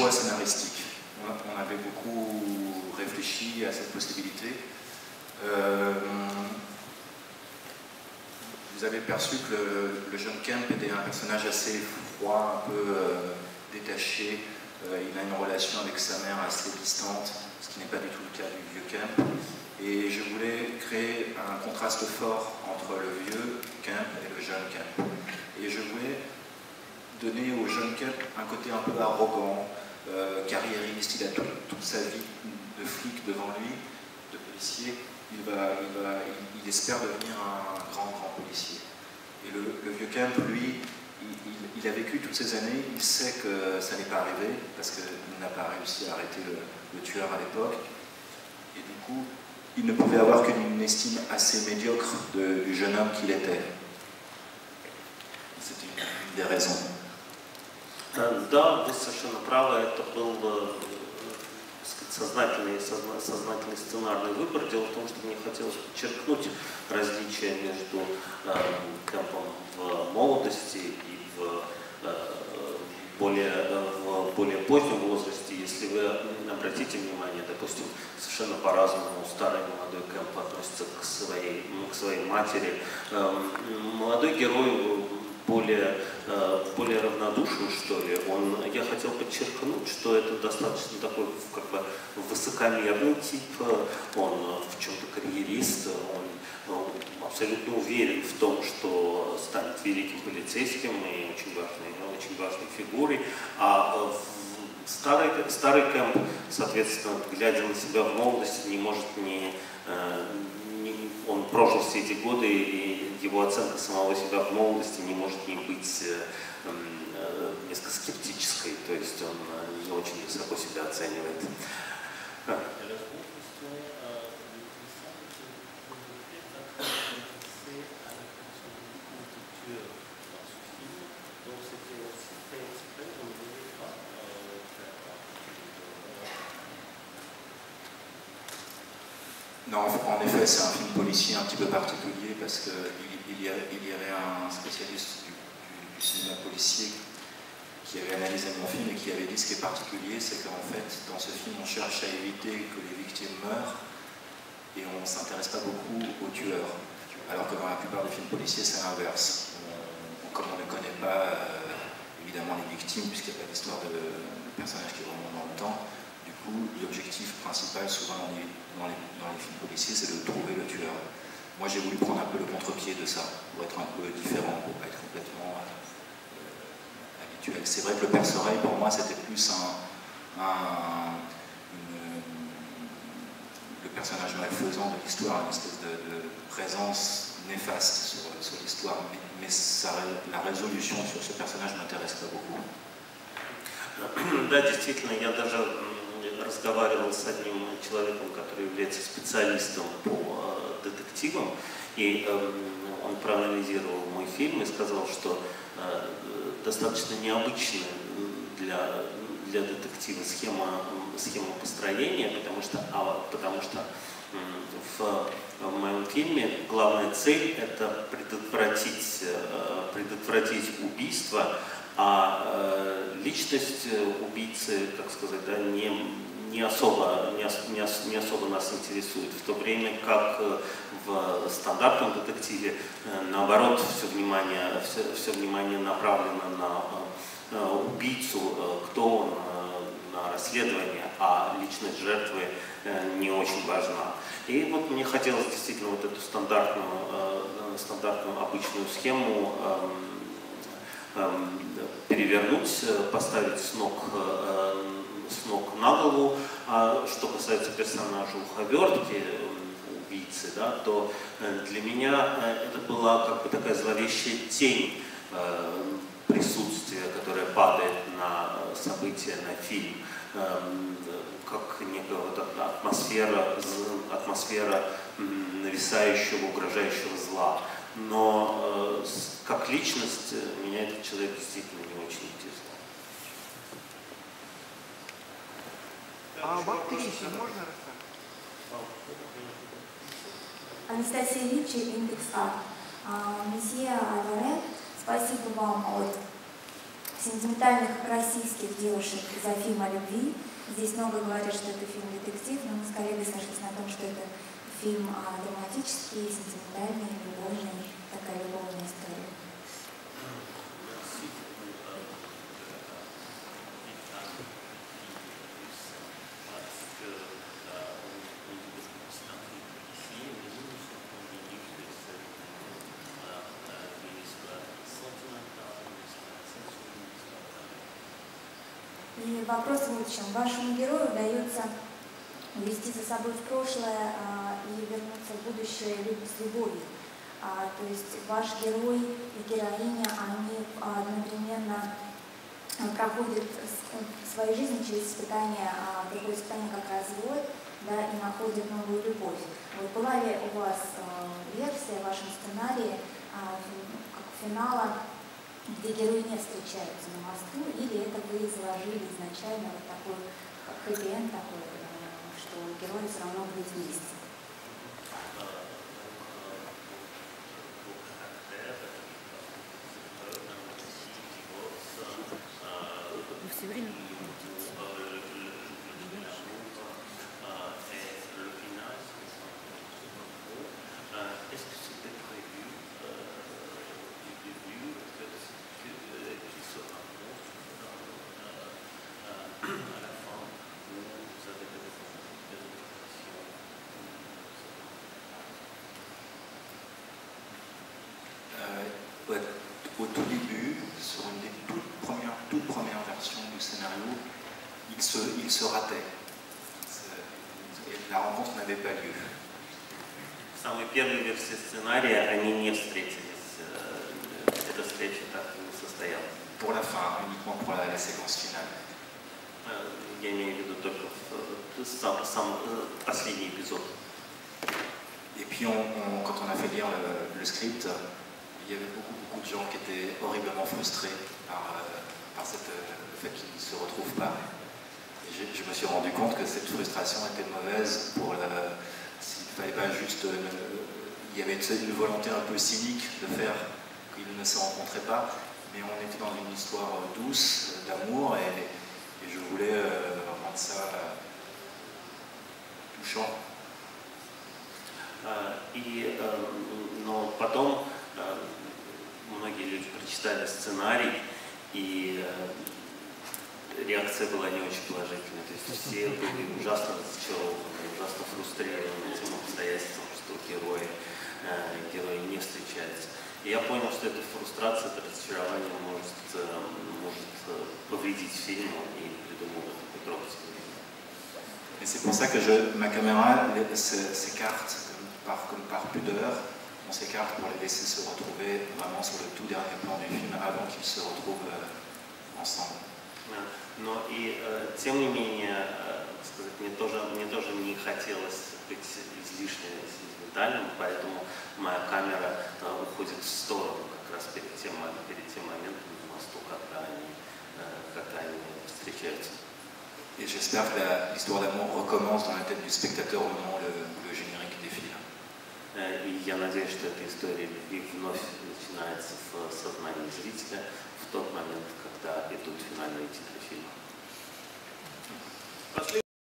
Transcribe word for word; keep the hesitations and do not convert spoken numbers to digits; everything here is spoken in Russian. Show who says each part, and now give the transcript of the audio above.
Speaker 1: choix scénaristique. On, on avait beaucoup réfléchi à cette possibilité. Euh, vous avez perçu que le, le jeune Kemp était un personnage assez froid, un peu euh, détaché. Euh, il a une relation avec sa mère assez distante, ce qui n'est pas du tout le cas du vieux Kemp. Et je voulais créer un contraste fort entre le vieux Kemp et le jeune Kemp. Et je voulais donner au jeune Kemp un côté un peu arrogant, euh, carriériste. Il a tout, toute sa vie de flic devant lui, de policier. Il, va, il, va, il, il espère devenir un grand, grand policier. Et le, le vieux Kemp, lui, il, il, il a vécu toutes ces années, il sait que ça n'est pas arrivé, parce qu'il n'a pas réussi à arrêter le, le tueur à l'époque. Et du coup, il ne pouvait avoir qu'une estime assez médiocre de, du jeune homme qu'il était. C'était une, une des raisons.
Speaker 2: Да, вы совершенно правы, это был сознательный, сознательный сценарный выбор. Дело в том, что мне хотелось подчеркнуть различия между э, Кэмпом в молодости и в, э, более, в более позднем возрасте. Если вы обратите внимание, допустим, совершенно по-разному старый и молодой Кэмп относится к своей, к своей матери. Э, молодой герой более, более равнодушен, что ли. Он, я хотел подчеркнуть, что это достаточно такой как бы высокомерный тип, он в чем-то карьерист, он, он абсолютно уверен в том, что станет великим полицейским и очень важной, очень важной фигурой. А старый, старый Кэмп, соответственно, глядя на себя в молодости, не может не... Он прожил все эти годы, и его оценка самого себя в молодости не может не быть э, э, несколько скептической, то есть он не очень высоко себя оценивает.
Speaker 1: Non, en effet, c'est un film policier un petit peu particulier parce qu'il il y, il y avait un spécialiste du, du, du cinéma policier qui avait analysé mon film et qui avait dit ce qui est particulier, c'est qu'en fait, dans ce film, on cherche à éviter que les victimes meurent et on ne s'intéresse pas beaucoup aux tueurs. Alors que dans la plupart des films policiers, c'est l'inverse. Comme on ne connaît pas euh, évidemment les victimes, puisqu'il n'y a pas d'histoire de, de personnage qui remonte dans le temps, du coup, l'objectif principal, souvent dans les, dans les, dans les films policiers, c'est de trouver le tueur. Moi, j'ai voulu prendre un peu le contre-pied de ça, pour être un peu différent, pour ne pas être complètement euh, habituel. C'est vrai que le Père Soreille, pour moi, c'était plus un, un, une, le personnage malfaisant de l'histoire, une espèce de, de présence néfaste sur, sur l'histoire, mais, mais ça, la résolution sur ce personnage ne m'intéresse pas beaucoup.
Speaker 2: Да, действительно, я даже разговаривал с одним человеком, который является специалистом по э, детективам, и э, он проанализировал мой фильм и сказал, что э, достаточно необычная для, для детектива схема, схема построения, потому что, а, потому что э, в, в моем фильме главная цель — это предотвратить, э, предотвратить убийство, а э, личность убийцы, как сказать, да, не, не, особо, не, не, не особо нас интересует, в то время как в стандартном детективе, э, наоборот, все внимание, все, все внимание направлено на э, убийцу, э, кто он, э, на расследование, а личность жертвы э, не очень важна. И вот мне хотелось действительно вот эту стандартную, э, стандартную обычную схему э, перевернуть, поставить с ног, с ног на голову. А что касается персонажа уховертки, убийцы, да, то для меня это была как бы такая зловещая тень присутствия, которая падает на события, на фильм, как некая вот атмосфера, атмосфера нависающего, угрожающего зла. Но э, как личность меня этот человек действительно не очень интересует.
Speaker 3: А об актрисе можно рассказать?
Speaker 4: Анастасия Ричи, Индекс Арт. Месье Альваре, спасибо вам от сентиментальных российских девушек за фильм о любви. Здесь много говорят, что это фильм-детектив, но мы с коллегой сошлись на том, что это фильм а, драматический, сентиментальный, любовный, такая любовная история. И вопрос в следующем. Вашему герою удается увести за собой в прошлое а, и вернуться в будущее с любовью. А, то есть ваш герой и героиня, они а, одновременно а, проходят в своей жизни через испытания, а, такое испытание как развод, да, и находят новую любовь. Вот была ли у вас а, версия в вашем сценарии а, как финала, где герои не встречаются на мосту, или это вы изложили изначально вот такой, как хэппи-энд такой, что герои все равно будут вместе?
Speaker 5: Все время.
Speaker 1: Au tout début, sur une des toutes premières, toutes premières versions du scénario, il se, il se ratait. Et la rencontre n'avait pas lieu.
Speaker 2: В самой первой версии сценария они не встретились. Эта встреча так и не состоялась.
Speaker 1: Pour la fin, uniquement pour la, la séquence finale.
Speaker 2: Я имею в виду только сам, сам последний эпизод.
Speaker 1: Et puis, on, on, quand on a fait lire le, le script, il y avait beaucoup, beaucoup de gens qui étaient horriblement frustrés par, par cette, le fait qu'ils ne se retrouvent pas. Et je, je me suis rendu compte que cette frustration était mauvaise pour le... S'il ne fallait pas juste... Euh, il y avait une volonté un peu cynique de faire qu'ils ne se rencontraient pas, mais on était dans une histoire douce, d'amour, et, et je voulais euh, rendre ça euh, touchant.
Speaker 2: И, но потом многие люди прочитали сценарий, и реакция была не очень положительная. То есть все были ужасно разочарованы, ужасно фрустрированы этим обстоятельством, что герои, герои не встречаются. И я понял, что эта фрустрация, это разочарование может, может повредить фильму, и придумал эту трогательную.
Speaker 1: Et c'est pour ça que je, ma caméra s'écarte par, comme par pudeur. On s'écarte pour les laisser se retrouver vraiment sur le tout dernier plan du film avant qu'ils se retrouvent euh, ensemble.
Speaker 2: Но и тем не менее, сказать, мне тоже, мне тоже не хотелось быть излишне сентиментальным, поэтому моя камера уходит в сторону как раз перед тем, перед тем моментом на мосту, когда они, когда они встречаются.
Speaker 1: Et j'espère que l'histoire d'amour recommence dans la tête du spectateur au moment où le, le générique défile.
Speaker 2: И я надеюсь, что эта история любви вновь начинается в сознании зрителя в тот момент, когда идут финальные титры фильма.